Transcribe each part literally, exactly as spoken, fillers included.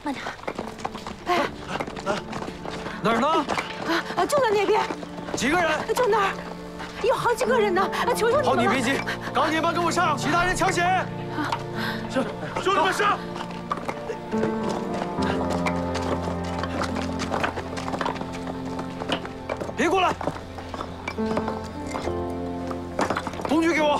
慢点。哎， 哪儿呢？ 啊，就在那边。 几个人？ 就那儿，有好几个人呢！求求你们了。 好，你别急，钢铁们跟我上，其他人抢险。 是，兄弟们上！ 别过来！工具给我。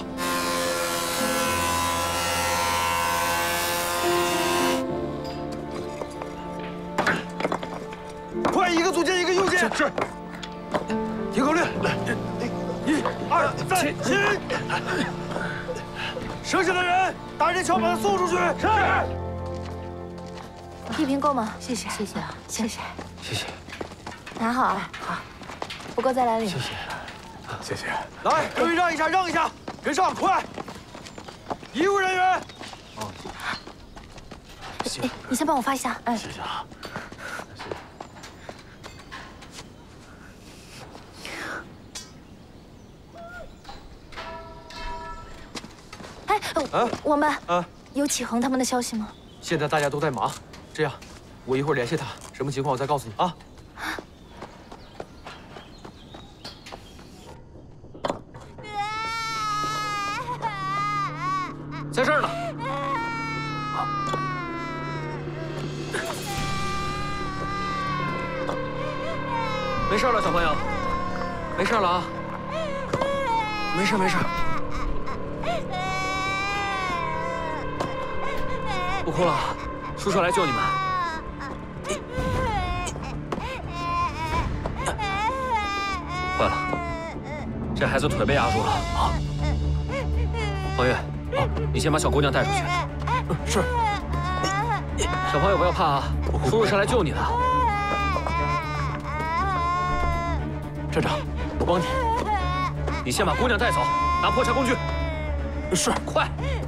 快，一个组建一个右键。是。听口令，来，一、二、三，起！剩下的人，打人桥把他送出去。是。 一瓶够吗？谢谢，谢谢啊，谢谢， 谢谢。 拿好啊，好。不够再来领。 谢谢， 谢谢。 来，各位让一下，让一下，跟上，快！医务人员。 哦。哎，你先帮我发一下。哎， 谢谢啊。 哎，啊，我们啊，有启恒他们的消息吗？ 现在大家都在忙，这样，我一会儿联系他，什么情况我再告诉你啊。在这儿呢。没事了，小朋友，没事了啊，没事没事。 不哭了，叔叔来救你们。坏了，这孩子腿被压住了啊！方月，啊，你先把小姑娘带出去。嗯，是。小朋友不要怕啊，叔叔是来救你的。站长，我帮你。你先把姑娘带走，拿破拆工具。是，快。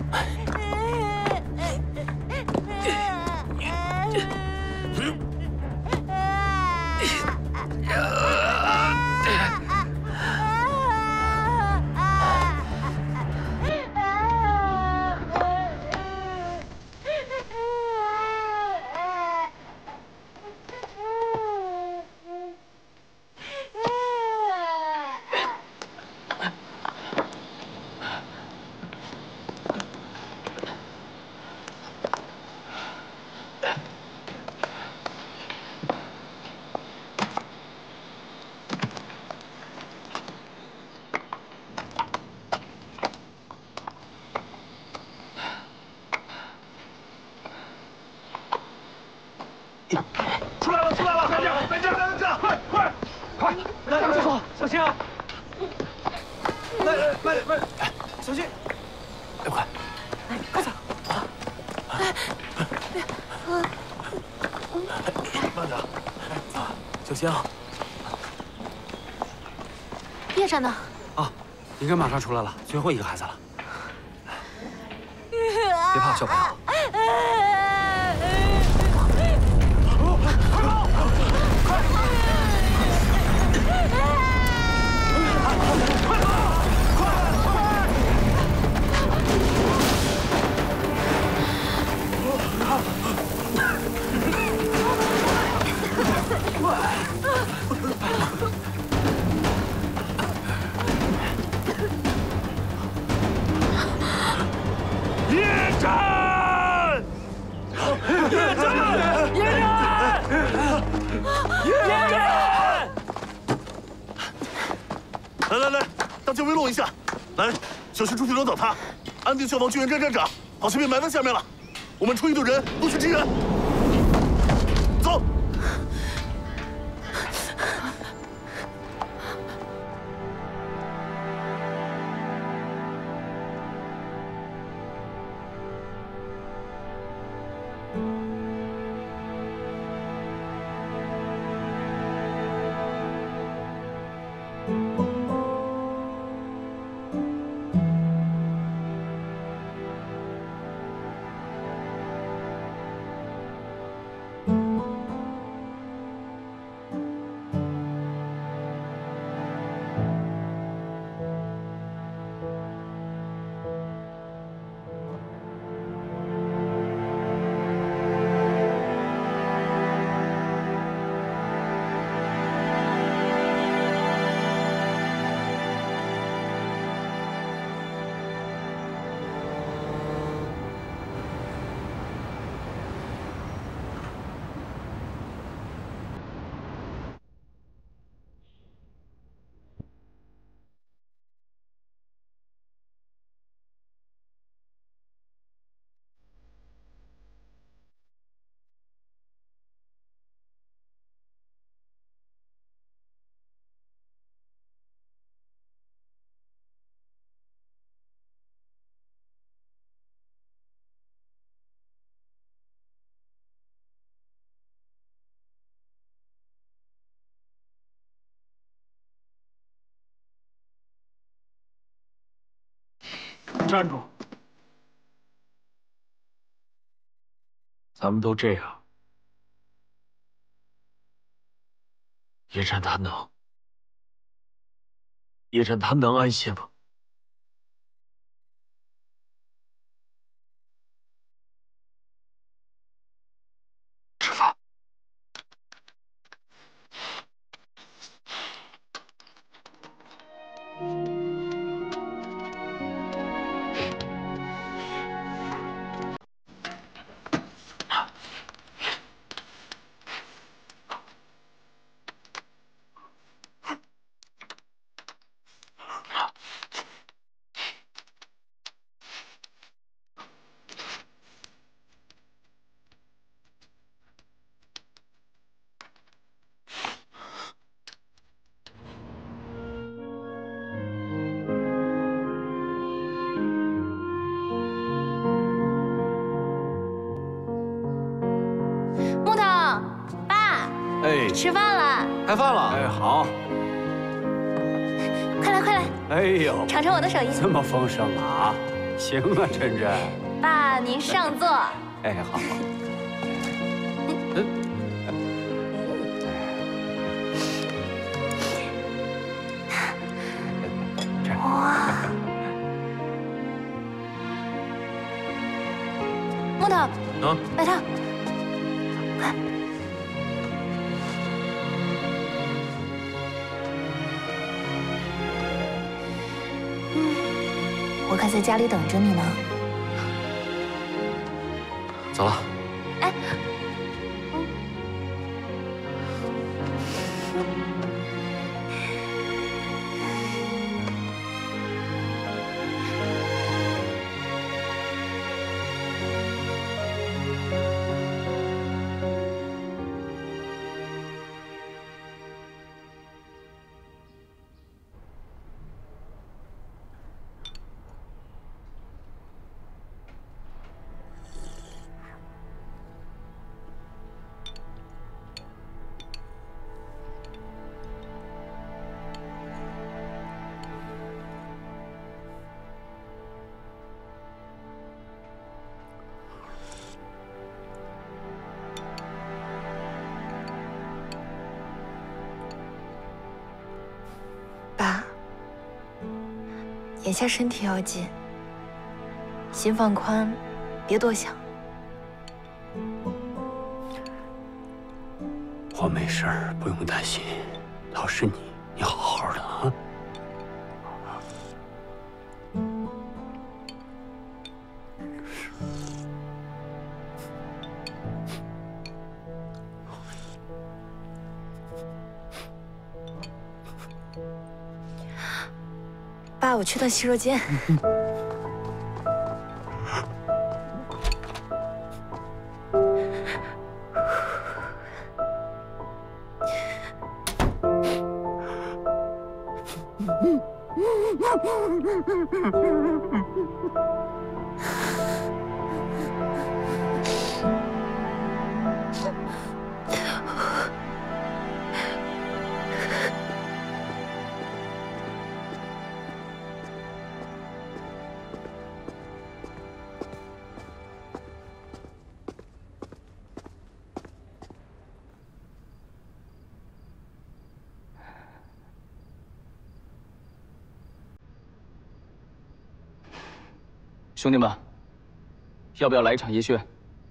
出来了，出来了！在这儿，在这儿，在这儿！快快快！来，大叔，小心啊！来来，慢点，慢点，小心！来，快， 来，快走！ 慢点，小心啊！ 叶站呢？ 啊，应该马上出来了，最后一个孩子了。别怕，小朋友。 叶战！叶战！叶战！叶战！来来来，大家围拢一下！来，小区出去领导他，安定消防救援站站长好像被埋在下面了，我们出一队人都去支援。走。 站住！咱们都这样，叶战他能，叶战他能安歇吗？吃饭。 吃饭了， 开饭了。哎，好， 快来快来！ 哎呦， 尝尝我的手艺。 这么丰盛啊！行啊，晨晨。 爸，您上座。 哎，好。 哇！木头， 嗯， 白汤，快。 我可在家里等着你呢。 走了。 哎，爸，眼下身体要紧，心放宽，别多想。 我没事儿，不用担心。要是你，你好好的啊。 爸，我去趟洗手间。 兄弟们，要不要来一场夜血？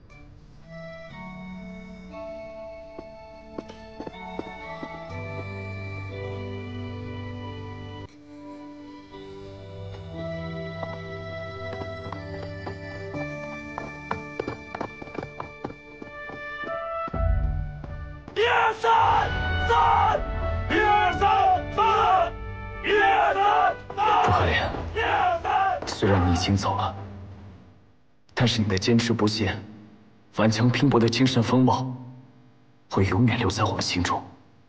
一二三，三，一二三，三，一二三，三， 不可怜。 一二三。 虽然你已经走了。 但是你的坚持不懈、顽强拼搏的精神风貌，会永远留在我们心中。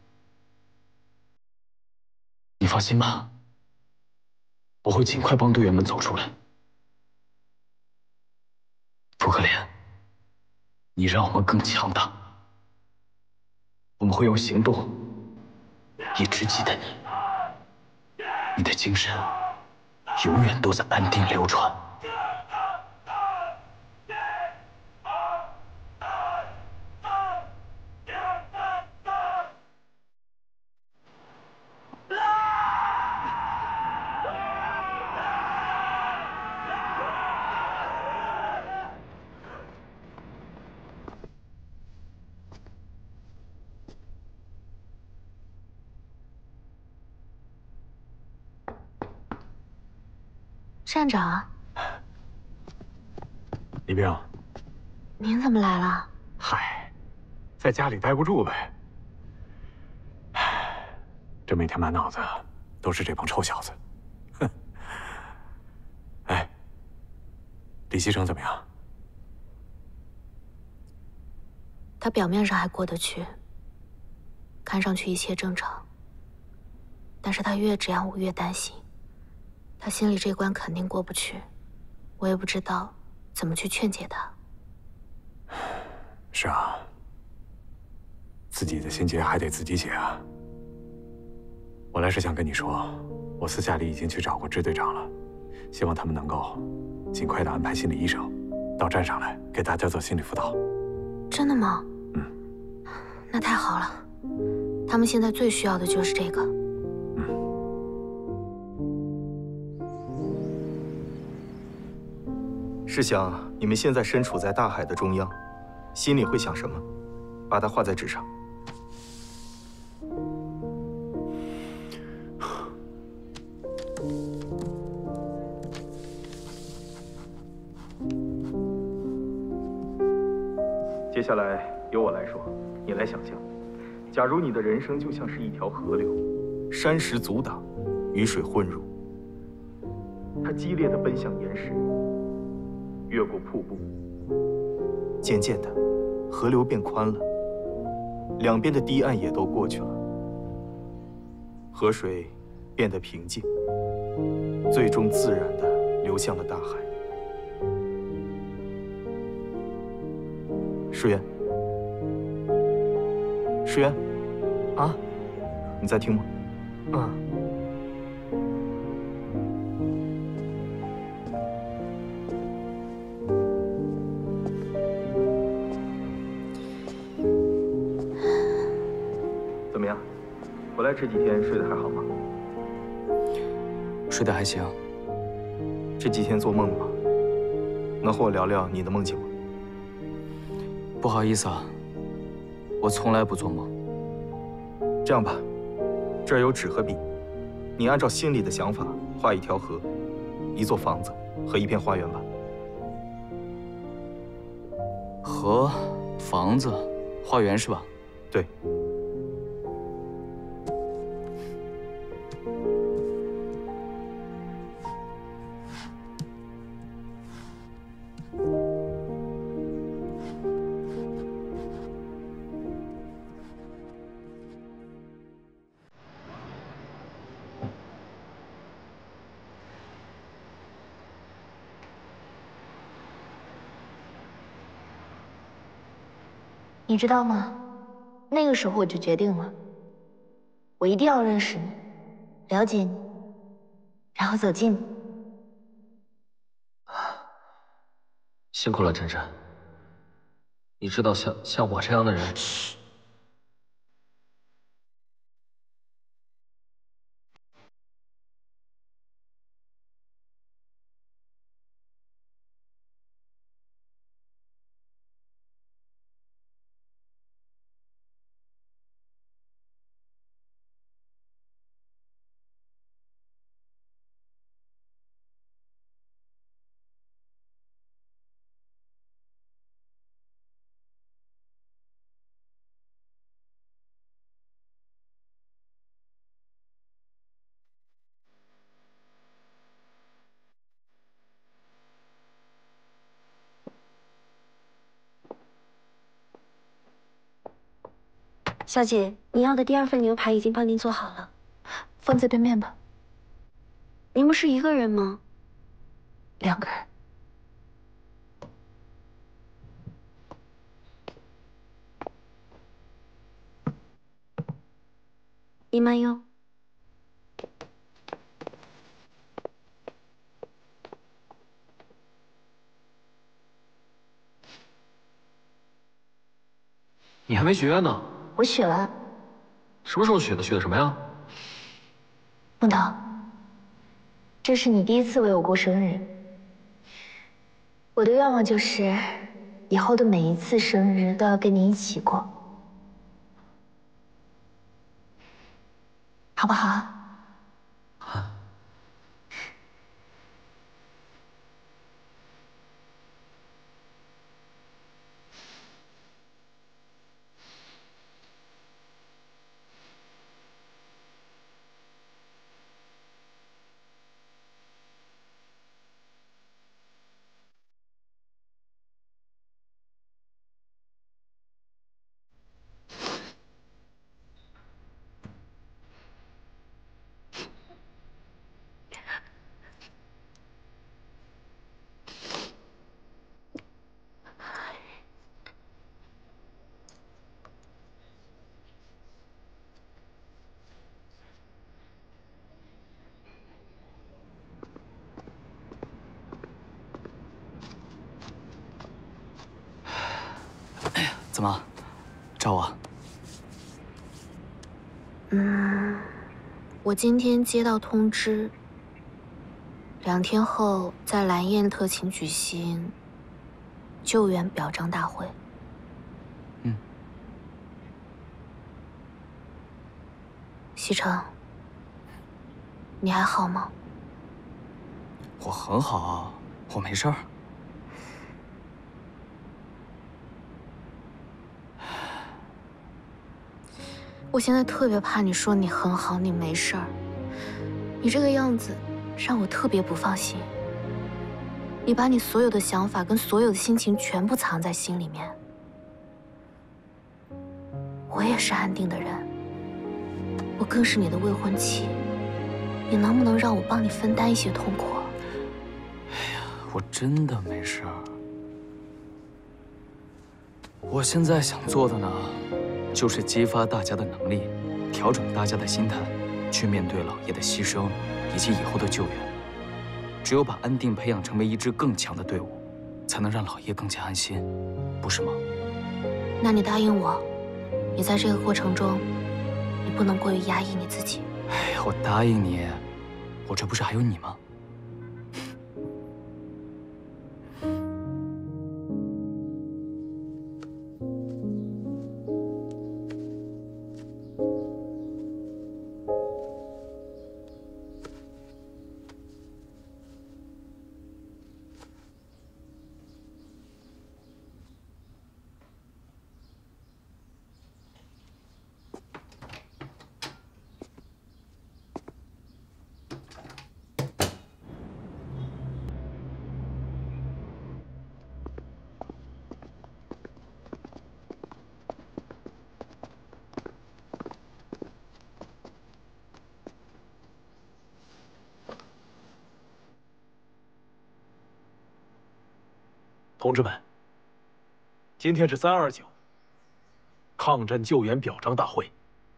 你放心吧，我会尽快帮队员们走出来。扑克莲，你让我们更强大，我们会用行动一直记得你。你的精神永远都在安定流传。 站长啊， 李冰， 您怎么来了？ 嗨，在家里待不住呗。唉，这每天满脑子都是这帮臭小子。哼。哎，李西城怎么样？ 他表面上还过得去，看上去一切正常。但是他越这样，我越担心，他心里这关肯定过不去。我也不知道怎么去劝解他。 是啊，自己的心结还得自己解啊。我来是想跟你说，我私下里已经去找过支队长了，希望他们能够尽快的安排心理医生到站上来给大家做心理辅导。 真的吗？ 嗯， 那太好了，他们现在最需要的就是这个。 嗯。 试想你们现在身处在大海的中央，心里会想什么？把它画在纸上。接下来由我来说，你来想象，假如你的人生就像是一条河流，山石阻挡，雨水混入，它激烈地奔向岩石，越过瀑布，渐渐的，河流变宽了，两边的堤岸也都过去了，河水变得平静，最终自然地流向了大海。世渊，世渊，啊，你在听吗？ 嗯。 怎么样？回来这几天睡得还好吗？ 睡得还行。 这几天做梦了吗？能和我聊聊你的梦境吗？ 不好意思啊，我从来不做梦。 这样吧，这儿有纸和笔，你按照心里的想法画一条河、一座房子和一片花园吧。 河、房子、花园是吧？ 对。 你知道吗？那个时候我就决定了，我一定要认识你，了解你，然后走近你。 辛苦了，晨晨。你知道像像我这样的人， 小姐，您要的第二份牛排已经帮您做好了，放在对面吧。您不是一个人吗？两个人。您慢用。 你还没许愿呢。 我许了。 什么时候许的？许的什么呀？ 木头，这是你第一次为我过生日。我的愿望就是，以后的每一次生日都要跟你一起过，好不好？ 啊。 怎么，找我？ 嗯，我今天接到通知，两天后在蓝焰特勤举行救援表彰大会。 嗯。 西城，你还好吗？ 我很好啊，我没事儿。 我现在特别怕你说你很好，你没事儿。你这个样子让我特别不放心。你把你所有的想法跟所有的心情全部藏在心里面。我也是安定的人，我更是你的未婚妻。你能不能让我帮你分担一些痛苦？ 哎呀，我真的没事儿。我现在想做的呢？ 就是激发大家的能力，调整大家的心态，去面对老爷的牺牲以及以后的救援。只有把安定培养成为一支更强的队伍，才能让老爷更加安心，不是吗？ 那你答应我，你在这个过程中，你不能过于压抑你自己。 哎呀，我答应你，我这不是还有你吗？ 同志们，今天是三二九抗震救援表彰大会。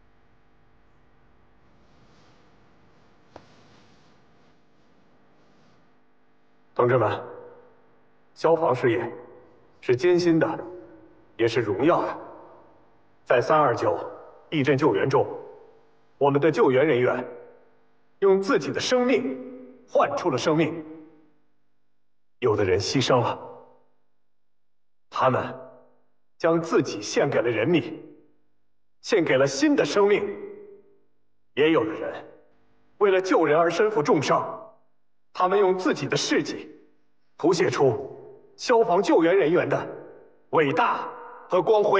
同志们，消防事业是艰辛的，也是荣耀的。在三二九地震救援中，我们的救援人员用自己的生命换出了生命，有的人牺牲了。 他们将自己献给了人民，献给了新的生命。也有的人为了救人而身负重伤，他们用自己的事迹谱写出消防救援人员的伟大和光辉。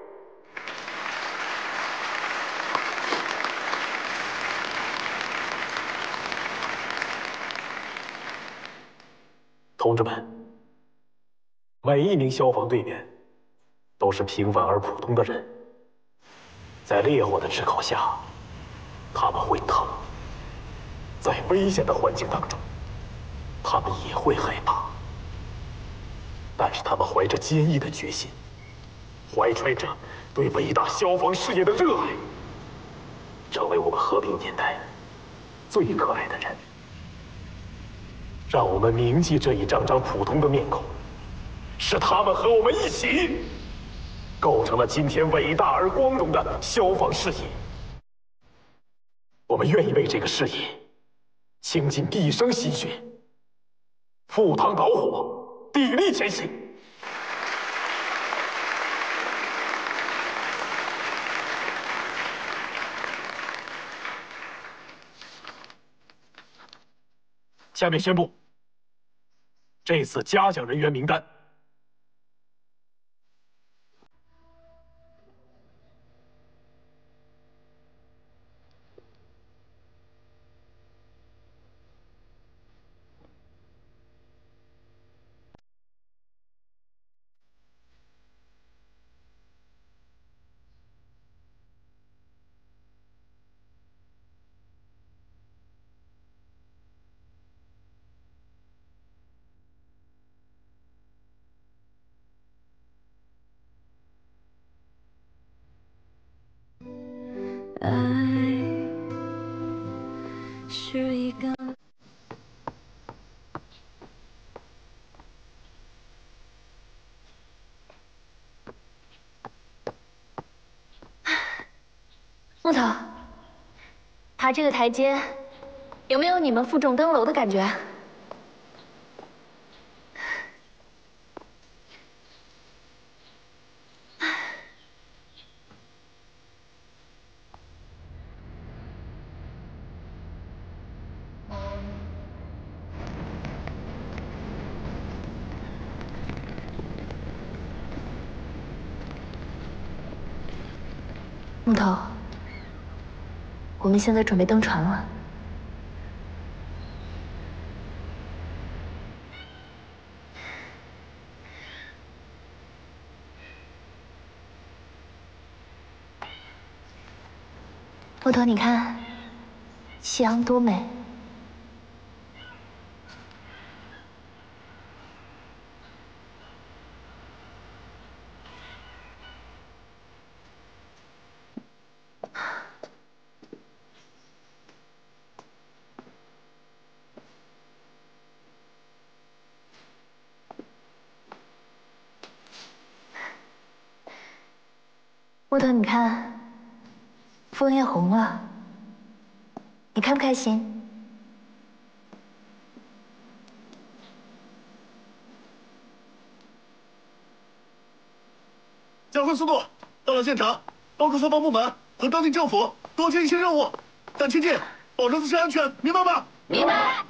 同志们。 每一名消防队员都是平凡而普通的人，在烈火的炙烤下，他们会疼；在危险的环境当中，他们也会害怕。但是他们怀着坚毅的决心，怀揣着对伟大消防事业的热爱，成为我们和平年代最可爱的人。让我们铭记这一张张普通的面孔。 是他们和我们一起，构成了今天伟大而光荣的消防事业。我们愿意为这个事业倾尽毕生心血，赴汤蹈火，砥砺前行。下面宣布这次嘉奖人员名单。 爱是一个。 木头，爬这个台阶，有没有你们负重登楼的感觉？木头，我们现在准备登船了。木头，你看，夕阳多美。木头，你看，枫叶红了，你开不开心？ 加快速度，到了现场，包括消防部门和当地政府多接一些任务，但切记保证自身安全，明白吗？ 明白。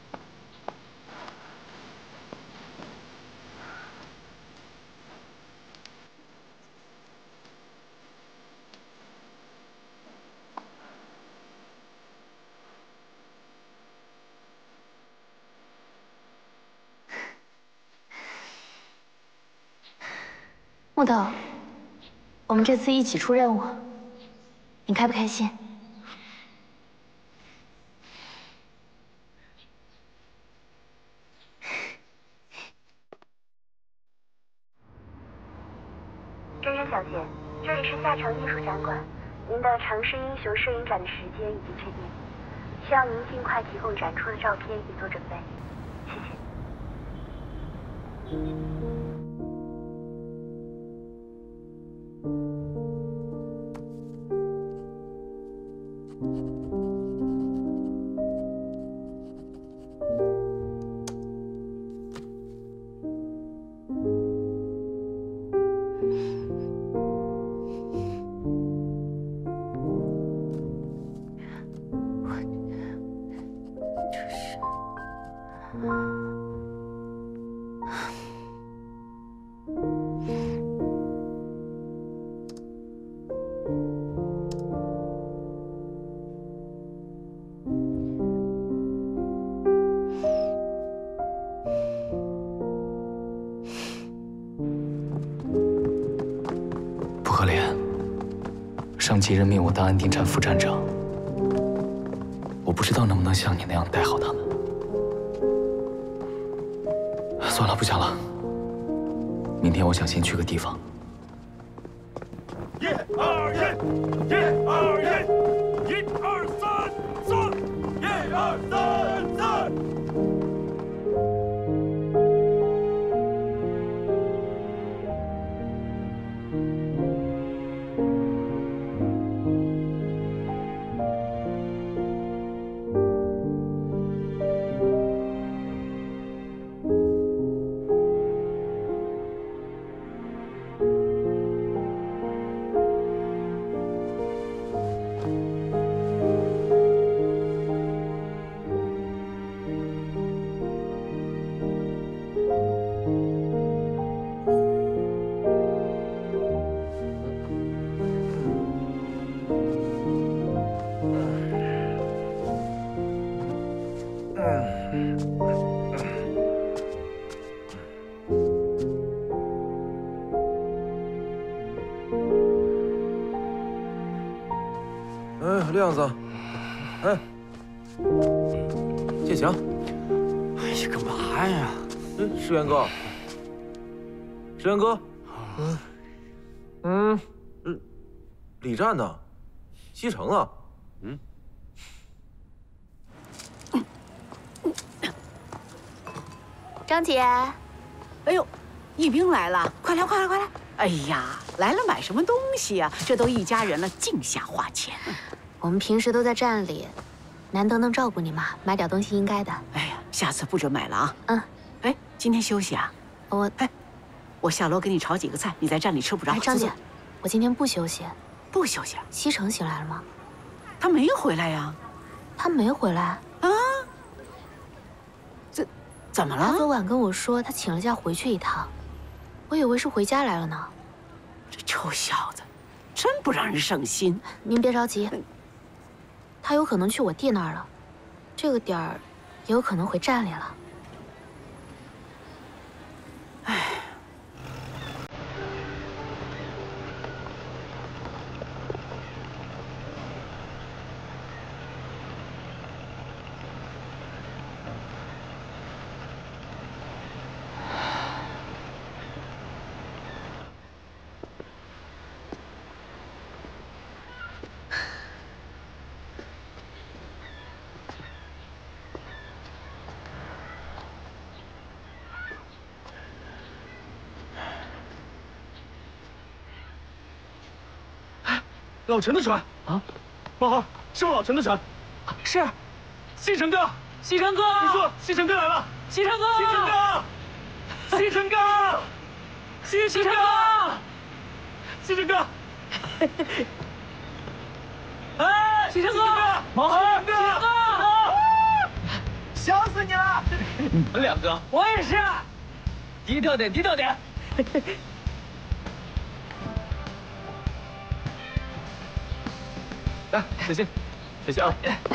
木头，我们这次一起出任务，你开不开心？ 真真小姐，这里是下城艺术展馆，您的城市英雄摄影展的时间已经确定，需要您尽快提供展出的照片以做准备，谢谢。 上级任命我当安定站副站长，我不知道能不能像你那样带好他们。算了，不讲了。明天我想先去个地方。 一二一，一二一，一二三三，一二三三。 亮子，哎，谢强， 哎呀，干嘛呀？ 嗯，石原哥，石原哥，嗯，嗯，嗯，李战呢？西城呢？嗯。 张姐， 哎呦， 义兵来了，快来快来快来！哎呀，来了买什么东西呀？这都一家人了，净瞎花钱。 我们平时都在站里，难得能照顾你嘛，买点东西应该的。 哎呀，下次不准买了啊。 嗯。 哎，今天休息啊？ 我哎，我下楼给你炒几个菜，你在站里吃不着。 哎，张姐，我今天不休息。 不休息？ 西城醒来了吗？ 他没回来呀。 他没回来啊？这怎么了？ 他昨晚跟我说他请了假回去一趟，我以为是回家来了呢。 这臭小子，真不让人省心。 您别着急，他有可能去我弟那儿了，这个点儿也有可能回站里了。 唉。 老陈的船啊！毛孩，是不是老陈的船？ 是， 西城哥， 西城哥， 你说西城哥来了， 西城哥， 西城哥，西城哥，西城哥，西城哥，哎， 西城哥， 毛孩， 西城哥， 想死你了！ 你们两个，我也是，低调点，低调点。 来，小心，小心啊！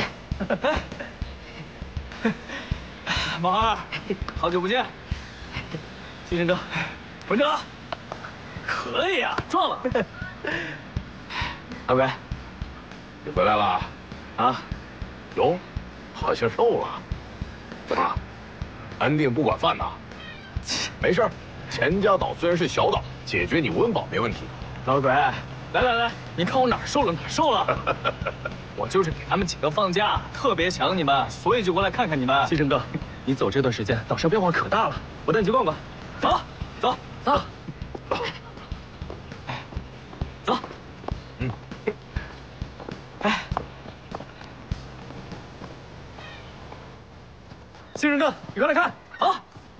毛二，好久不见。 西城哥，文哲， 可以啊，撞了。 阿贵， 你回来了啊？ 哟，好像瘦了。怎么，安定不管饭呐？没事儿，钱家岛虽然是小岛，解决你温饱没问题。 老鬼，来来来，你看我哪儿瘦了哪儿瘦了。我就是给他们几个放假，特别想你们，所以就过来看看你们。 西城哥，你走这段时间岛上变化可大了，我带你去逛逛。 走，走，走，走。 嗯。 哎， 西城哥，你快来看。 好。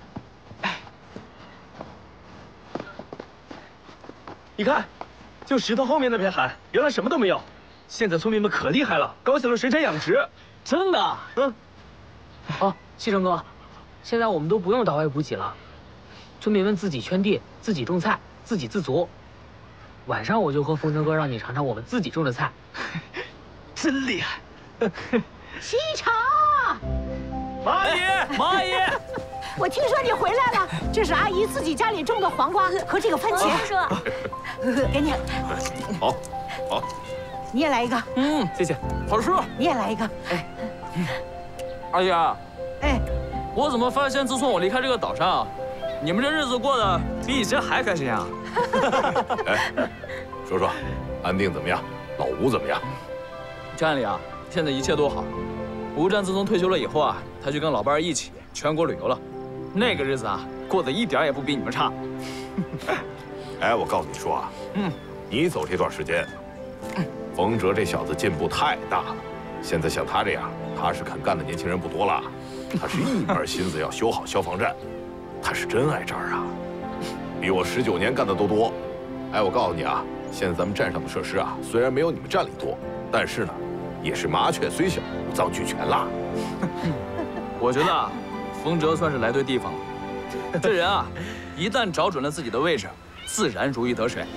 你看，就石头后面那片海，原来什么都没有。现在村民们可厉害了，搞起了水产养殖。 真的？ 嗯。 哦，西城哥，现在我们都不用到外补给了，村民们自己圈地，自己种菜，自给自足。晚上我就和风城哥让你尝尝我们自己种的菜， 真厉害。 西城， 马阿姨， 马阿姨， 我听说你回来了，这是阿姨自己家里种的黄瓜和这个番茄。叔，给你。 好，好。 你也来一个。 嗯， 谢谢。 好吃。 你也来一个。 哎，阿姨。 哎， 我怎么发现自从我离开这个岛上，你们这日子过得比以前还开心啊？ 哎，说说，安定怎么样？老吴怎么样？ 站里啊，现在一切都好。吴战自从退休了以后啊，他就跟老伴一起全国旅游了，那个日子啊，过得一点也不比你们差。 哎，我告诉你说啊，嗯，你走这段时间，冯哲这小子进步太大了。现在像他这样踏实肯干的年轻人不多了，他是一门心思要修好消防站，他是真爱这儿啊，比我十九年干的都多。哎，我告诉你啊，现在咱们站上的设施啊，虽然没有你们站里多，但是呢，也是麻雀虽小，五脏俱全啦。 我觉得啊，冯哲算是来对地方了。这人啊，一旦找准了自己的位置，自然如鱼得水。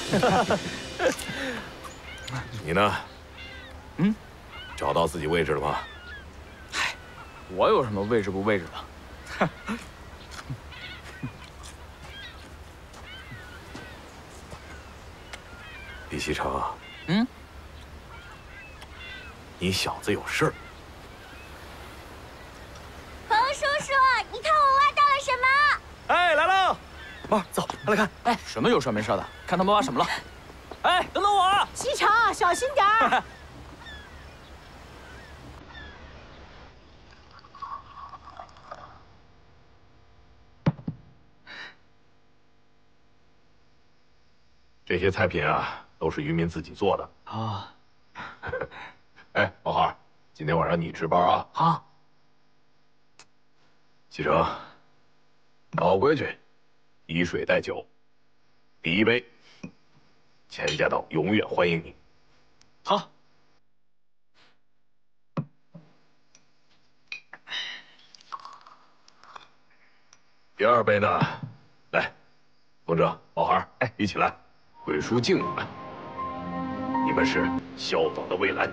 你呢？嗯，找到自己位置了吗？ 嗨，我有什么位置不位置的？ 李西城， 嗯， 你小子有事儿。 冯叔叔，你看我挖到了什么？ 哎，来了！妈，走，来看。哎，什么有事没事的？看他们挖什么了？哎，等等我啊！ 西城，小心点儿。 这些菜品啊，都是渔民自己做的啊。 哎，老汉，今天晚上你值班啊？ 好。 西城，老规矩，以水代酒。第一杯，钱家岛永远欢迎你。 好。 第二杯呢？来，风筝、毛孩，哎，一起来。鬼叔敬你们，你们是消防的未来。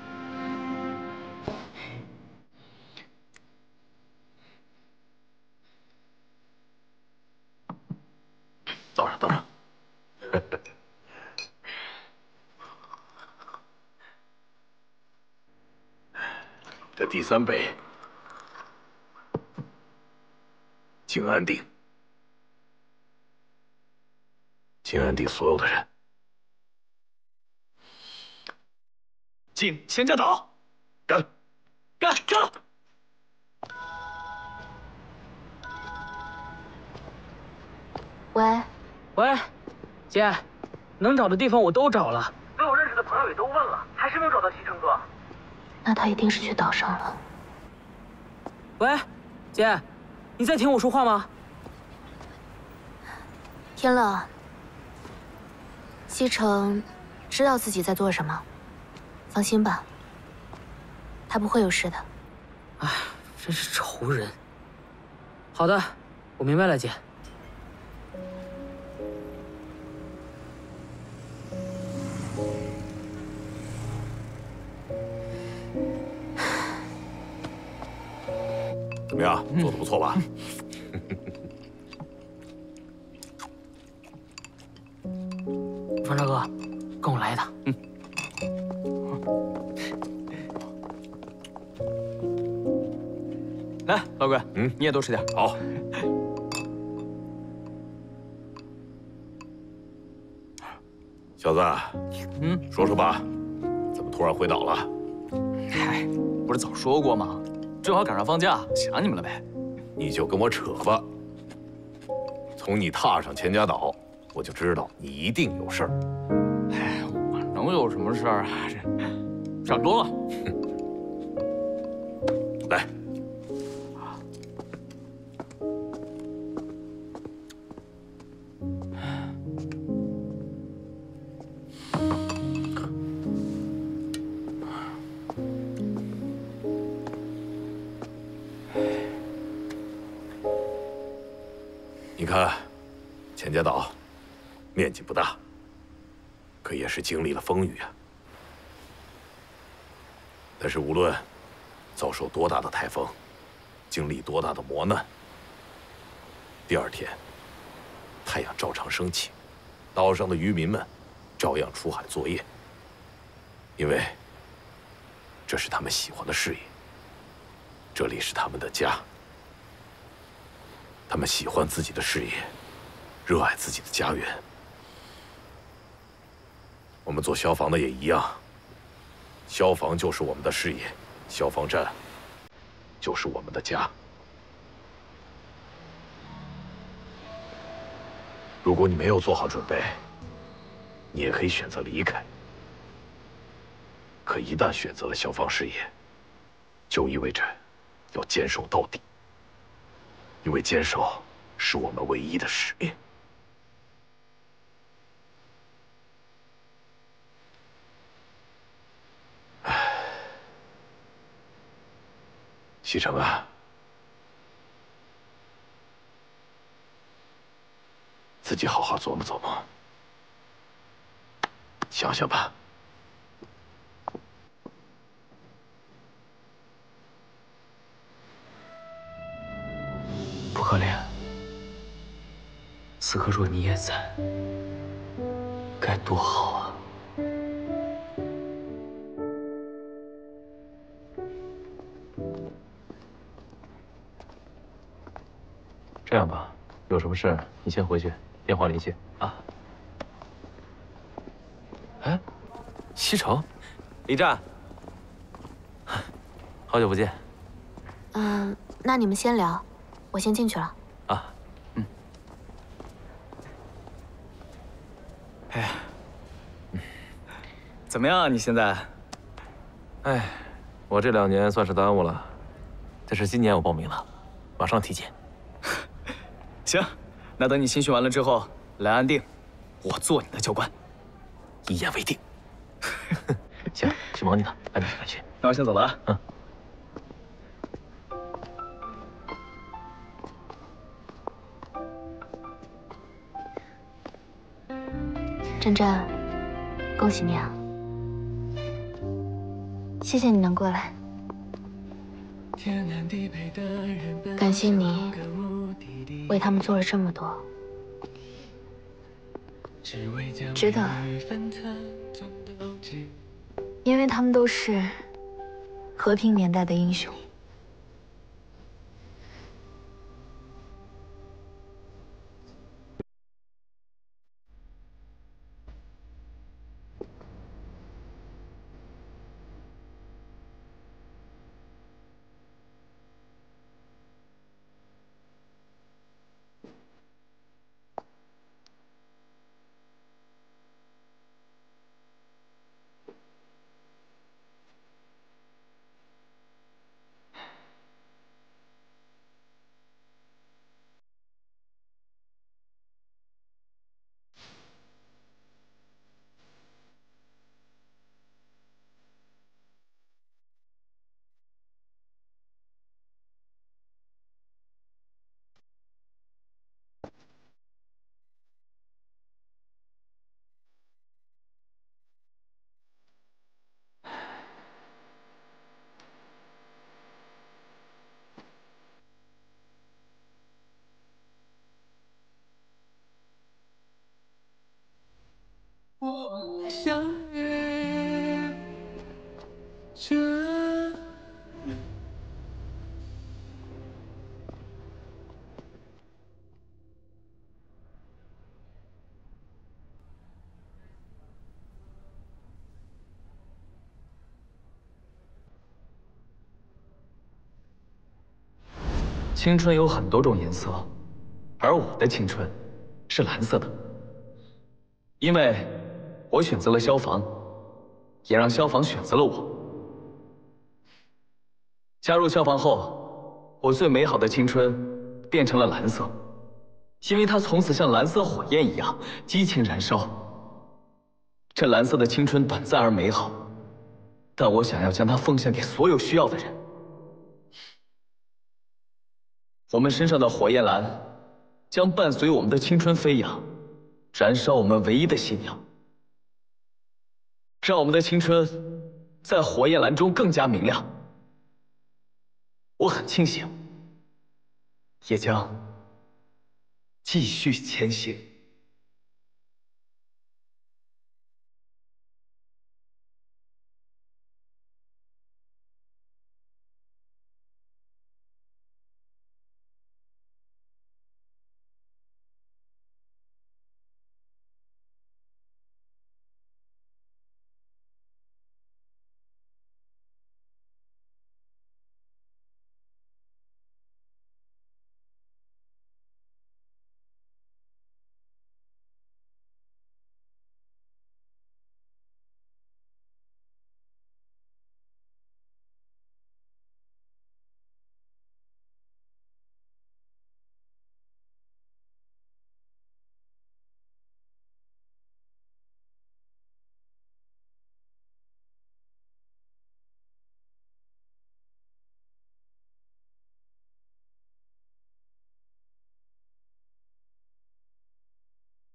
倒上，倒上。这第三杯，请安定，请安定所有的人。 敬钱家岛， 干， 干，干！ 喂， 喂，姐，能找的地方我都找了， 被我认识的朋友也都问了，还是没有找到西城哥。 那他一定是去岛上了。 喂，姐，你在听我说话吗？ 天乐，西城知道自己在做什么，放心吧，他不会有事的。 哎，真是仇人。好的，我明白了，姐。 怎么样，做的不错吧？ 方丈哥，跟我来一趟。嗯。 来，老鬼，嗯，你也多吃点。 好。小子， 嗯， 说说吧，怎么突然回岛了？ 嗨，不是早说过吗？正好赶上放假，想你们了呗。 你就跟我扯吧。从你踏上钱家岛，我就知道你一定有事儿。 哎，我能有什么事儿啊？这差不多了。 来。你看，钱家岛面积不大，可也是经历了风雨啊。但是无论遭受多大的台风，经历多大的磨难，第二天太阳照常升起，岛上的渔民们照样出海作业，因为这是他们喜欢的事业，这里是他们的家。他们喜欢自己的事业，热爱自己的家园。我们做消防的也一样，消防就是我们的事业，消防站就是我们的家。如果你没有做好准备，你也可以选择离开。可一旦选择了消防事业，就意味着要坚守到底。因为坚守是我们唯一的使命。唉，西城啊，自己好好琢磨琢磨，想想吧。 不可怜，此刻若你也在，该多好啊！ 这样吧，有什么事你先回去，电话联系啊。哎，西城， 李战， 好久不见。 嗯，那你们先聊。我先进去了。 啊，嗯。 哎呀， 怎么样啊？你现在？ 哎，我这两年算是耽误了，但是今年我报名了，马上体检。 行，那等你新训完了之后来安定，我做你的教官，一言为定。 行，去忙你的，赶紧去。 那我先走了啊。嗯。 珍珍，恭喜你啊！谢谢你能过来，感谢你为他们做了这么多，值得，因为他们都是和平年代的英雄。 我相约这里。 青春有很多种颜色，而我的青春是蓝色的，因为我选择了消防，也让消防选择了我。加入消防后，我最美好的青春变成了蓝色，因为它从此像蓝色火焰一样激情燃烧。这蓝色的青春短暂而美好，但我想要将它奉献给所有需要的人。 我们身上的火焰蓝，将伴随我们的青春飞扬，燃烧我们唯一的信仰，让我们的青春在火焰蓝中更加明亮。我很庆幸，也将继续前行。